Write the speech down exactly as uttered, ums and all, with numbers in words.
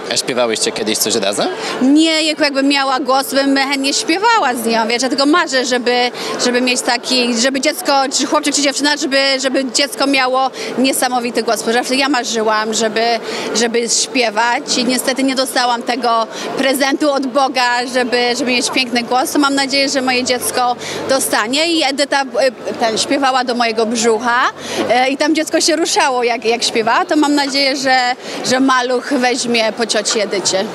A śpiewałyście kiedyś coś razem? Nie, jak- jakbym miała głos, bym chętnie śpiewała z nią, wiesz, ja tylko marzę, żeby, żeby mieć taki, żeby dziecko, czy chłopczyk, czy dziewczyna, żeby, żeby dziecko miało niesamowity głos. Bo zawsze ja marzyłam, żeby, żeby śpiewać i niestety nie dostałam tego prezentu od Boga, żeby, żeby mieć piękny głos, to mam nadzieję, że moje dziecko dostanie i Edyta y, ten, śpiewała do mojego brzucha y, i tam dziecko się ruszało, jak, jak śpiewała, to mam nadzieję, że, że maluch weźmie po cioci Edycie.